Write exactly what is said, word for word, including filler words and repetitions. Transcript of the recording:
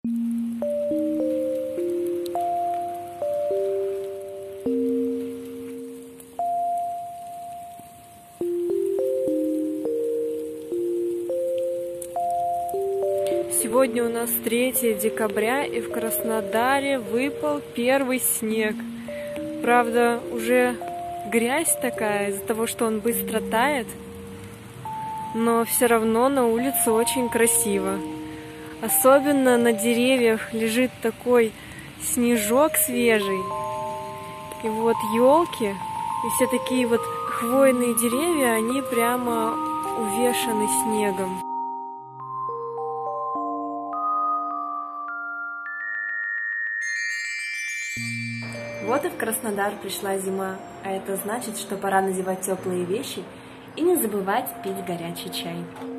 Сегодня у нас третье декабря, и в Краснодаре выпал первый снег. Правда, уже грязь такая из-за того, что он быстро тает, но все равно на улице очень красиво. Особенно на деревьях лежит такой снежок свежий. И вот елки, и все такие вот хвойные деревья, они прямо увешаны снегом. Вот и в Краснодар пришла зима, а это значит, что пора надевать теплые вещи и не забывать пить горячий чай.